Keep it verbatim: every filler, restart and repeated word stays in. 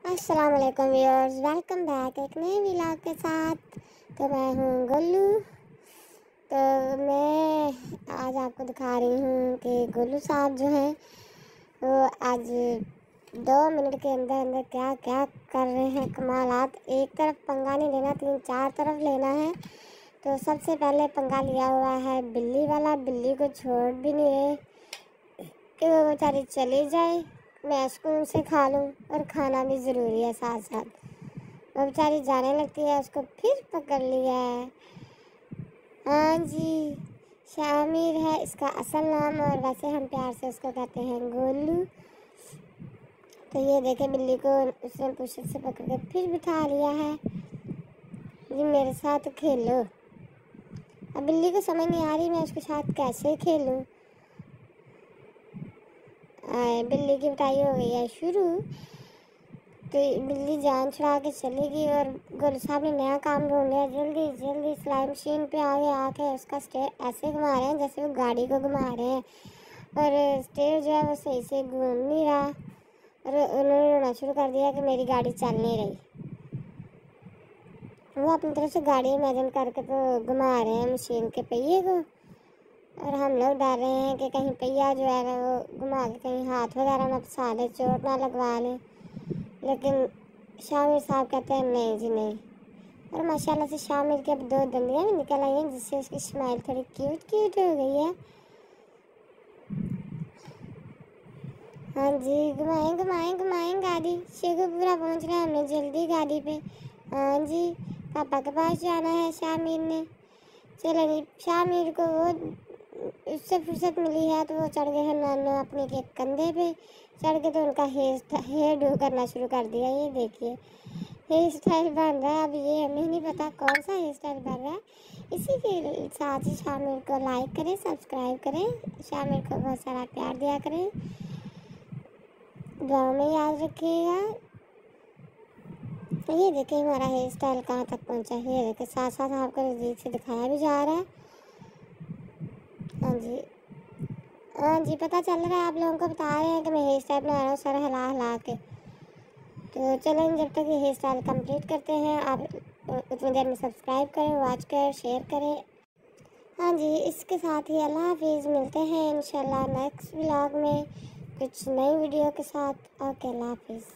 अस्सलाम वालेकुम viewers, welcome back एक नए व्लॉग के साथ। तो मैं हूँ गोलू। तो मैं आज आपको दिखा रही हूँ कि गोलू साहब जो हैं वो आज दो मिनट के अंदर अंदर क्या क्या कर रहे हैं कमालात। एक तरफ पंगा नहीं लेना, तीन चार तरफ लेना है। तो सबसे पहले पंगा लिया हुआ है बिल्ली वाला। बिल्ली को छोड़ भी नहीं रहे कि वो बेचारी चली जाए, मैं सुकून से खा लूँ, और खाना भी ज़रूरी है साथ साथ। वो बेचारी जाने लगती है, उसको फिर पकड़ लिया है। हाँ जी, शामिर है इसका असल नाम, और वैसे हम प्यार से उसको कहते हैं गोलू। तो ये देखे बिल्ली को उसने पुशर से पकड़ के फिर बिठा लिया है जी, मेरे साथ खेलो। अब बिल्ली को समझ नहीं आ रही मैं उसके साथ कैसे खेलूँ। बिल्ली की पिटाई हो गई है शुरू। तो बिल्ली जान छुड़ा के चली गई, और गोलू साहब ने नया काम ढूंढ लिया। जल्दी जल्दी सिलाई मशीन पे आगे आके उसका स्टेयर ऐसे घुमा रहे हैं जैसे वो गाड़ी को घुमा रहे हैं, और स्टेयर जो है वो सही से घूम नहीं रहा। और उन्होंने रोना शुरू कर दिया कि मेरी गाड़ी चल नहीं रही। वो अपनी तरफ से गाड़ी इमेजिन करके तो घुमा रहे हैं मशीन के पहिए को, और हम लोग डर रहे हैं कि कहीं पहिया जो है ना वो घुमा के कहीं हाथ वगैरह ना फंसा ले, चोट ना लगवा लें। लेकिन शामिर साहब कहते हैं नहीं जी नहीं। और माशाल्लाह से शामिर के अब दो दंदियाँ भी निकल आई हैं, जिससे उसकी स्माइल थोड़ी क्यूट क्यूट हो गई है। हाँ जी, घुमाएं घुमाएं घुमाएं गाड़ी। शेखुपुरा पहुँच रहे हैं हमने जल्दी गाड़ी पे। हाँ जी, पापा के पास जाना है शामिर ने। चलो जी, शामिर को वो उससे फुर्सत मिली है तो वो चढ़ गए हैं नानो अपने के कंधे पे। चढ़ के तो उनका हेयर हेयर डू करना शुरू कर दिया। ये देखिए हेयर स्टाइल बन रहा है। अब ये हमें नहीं पता कौन सा हेयर स्टाइल बन रहा है। इसी के साथ ही शामिर को लाइक करें, सब्सक्राइब करें, शामिर को बहुत सारा प्यार दिया करें, दुआ में याद रखिएगा। ये देखिए हमारा हेयर स्टाइल कहाँ तक पहुँचा है। ये देखिए साथ साथ आपको नज़दीक से दिखाया भी जा रहा है। हाँ जी हाँ जी, पता चल रहा है, आप लोगों को बता रहे हैं कि मैं हेयर स्टाइल बना रहा हूँ सर हिला हिला के। तो चलें, जब तक ये हेयर स्टाइल कंप्लीट करते हैं आप उतनी देर में सब्सक्राइब करें, वॉच करें, शेयर करें। हाँ जी, इसके साथ ही अल्लाह हाफिज़। मिलते हैं इंशाल्लाह नेक्स्ट व्लॉग में कुछ नई वीडियो के साथ। ओके, अल्लाह हाफिज़।